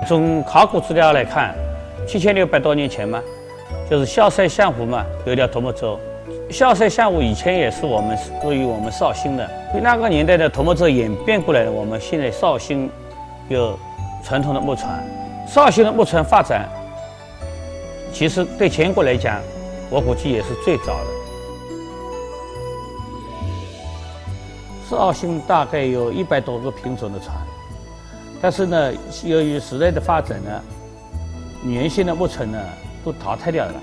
从考古资料来看，7600多年前嘛，就是萧山相湖嘛，有一条独木舟。萧山相湖以前也是属于我们绍兴的，那个年代的独木舟演变过来的。我们现在绍兴有传统的木船，绍兴的木船发展，其实对全国来讲，我估计也是最早的。绍兴大概有100多个品种的船，但是呢，由于时代的发展呢，原先的木船呢都淘汰掉了。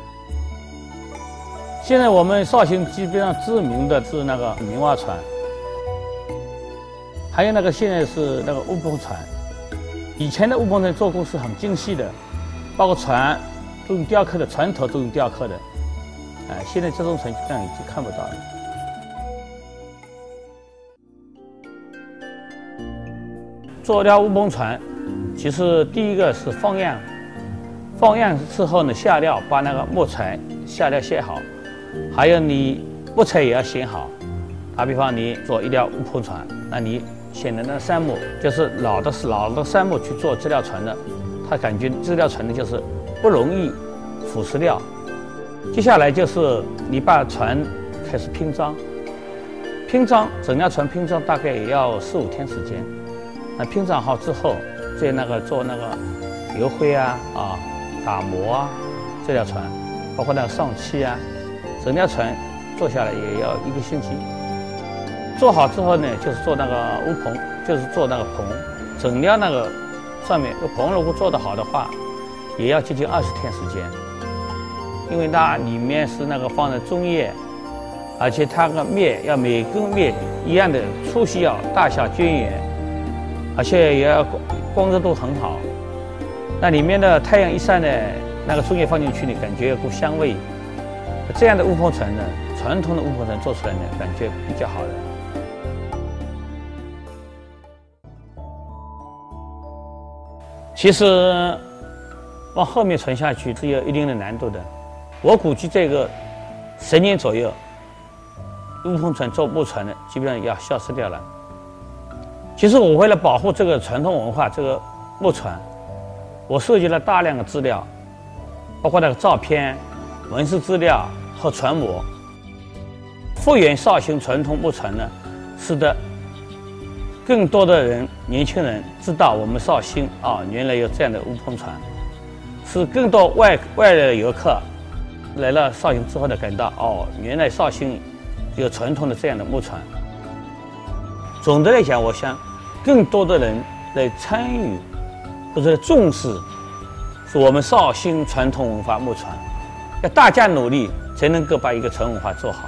现在我们绍兴基本上知名的是那个明蛙船，还有那个现在是那个乌篷船。以前的乌篷船做工是很精细的，包括船都用雕刻的，船头都用雕刻的。现在这种船基本上已经看不到了。做条乌篷船，其实第一个是放样，放样之后呢下料，把那个木材下料卸好，还有你木材也要选好。打比方，你做一条乌篷船，那你选的那杉木就是老的杉木去做这条船的，他感觉这条船呢就是不容易腐蚀掉。接下来就是你把船开始拼装，整条船拼装大概也要4、5天时间。那拼装好之后，再做那个油灰打磨这条船，包括那个上漆整条船做下来也要1个星期。做好之后呢，就是做那个乌篷，就是做那个篷，整条那个上面这个篷如果做得好的话，也要接近20天时间，因为它里面是那个放的中叶，而且它个篾要每根篾一样的粗细要大小均匀。而且也要光泽度很好，那里面的太阳一晒呢，那个中叶放进去，你感觉有股香味。这样的乌篷船呢，传统的乌篷船做出来呢，感觉比较好的。其实往后面传下去是有一定的难度的，我估计这个10年左右，乌篷船做木船的基本上要消失掉了。其实我为了保护这个传统文化，这个木船，我收集了大量的资料，包括那个照片、文字资料和船模，复原绍兴传统木船呢，使得更多的年轻人知道我们绍兴原来有这样的乌篷船，使更多外来的游客来了绍兴之后呢，感到原来绍兴有传统的这样的木船。总的来讲，我想更多的人来参与或者重视，是我们绍兴传统文化木船，要大家努力才能够把一个传统文化做好。